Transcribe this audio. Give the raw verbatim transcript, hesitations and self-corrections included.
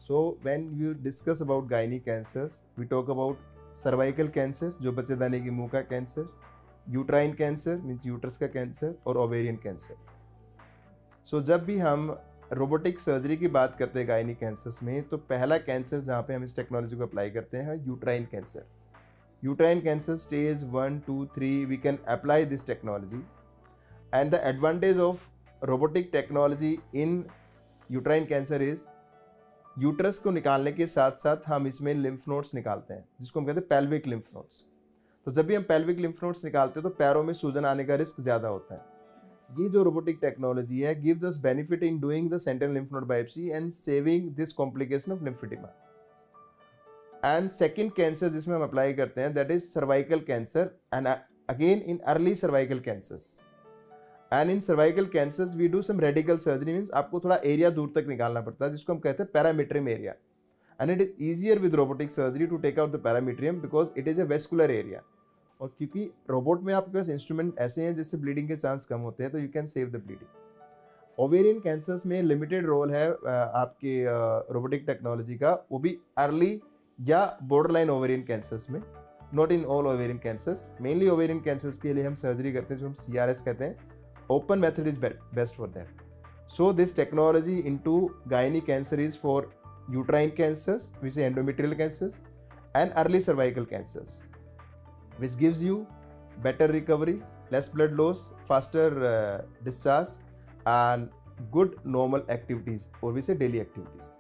So when you discuss about gynae cancers, we talk about cervical cancer जो बच्चेदानी की मुंह का cancer, uterine cancer means uterus का cancer और ओवेरियन कैंसर. सो so, जब भी हम रोबोटिक सर्जरी की बात करते हैं गायनी कैंसर्स में, तो पहला कैंसर जहाँ पे हम इस टेक्नोलॉजी को अप्लाई करते हैं uterine cancer. Uterine cancer stage one two three we can apply this technology. And the advantage of robotic technology in uterine cancer is uterus को निकालने के साथ साथ हम इसमें लिम्फ नोड्स निकालते हैं जिसको हम कहते हैं पेल्विक लिम्फ नोड्स. तो जब भी हम पेल्विक लिम्फ नोड्स निकालते हैं तो पैरों में सूजन आने का रिस्क ज़्यादा होता है. ये जो रोबोटिक टेक्नोलॉजी है gives us benefit in doing the central lymph node biopsy and saving this complication of lymphedema. And second cancer जिसमें हम अप्लाई करते हैं that is cervical cancer and again in early cervical cancers. And in cervical cancers we do some radical surgery means आपको थोड़ा area दूर तक निकालना पड़ता है जिसको हम कहते हैं parametrium area. And it is easier with robotic surgery to take out the parametrium because it is a vascular area. और क्योंकि रोबोट में आपके पास इंस्ट्रूमेंट ऐसे हैं जिससे ब्लीडिंग के चांस कम होते हैं तो you can save the bleeding. Ovarian cancers में लिमिटेड रोल है आपके रोबोटिक टेक्नोलॉजी का, वो भी अर्ली या बॉर्डर लाइन ओवेरियन कैंसर्स में, not in all ovarian cancers. Mainly ovarian cancers के लिए हम सर्जरी करते हैं जो हम सी आर एस कहते हैं. Open method is best for that. So this technology into gynae cancer is for uterine cancers, we say endometrial cancers and early cervical cancers, which gives you better recovery, less blood loss, faster uh, discharge and good normal activities, or we say daily activities.